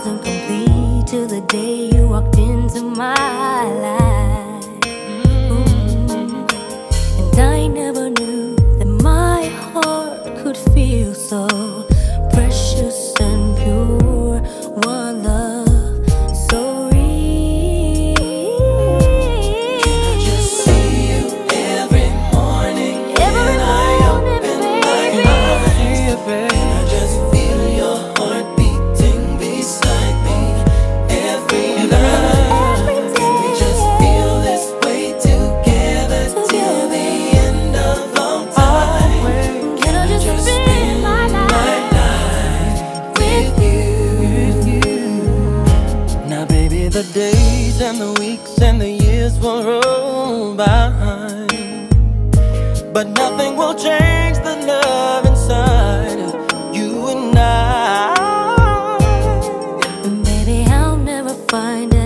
wasn't complete till the day you walked into my life. And I never knew that my heart could feel so precious and pure. One love so real. Can I just see you every morning when I open my eyes? Can I just feel your heart beating beside me every night? Can we just feel this way together till the end of all time? Can I just spend my life with you? Now baby, the days and the weeks and the years will roll by, but nothing will change the love inside of you and I. And baby, I'll never find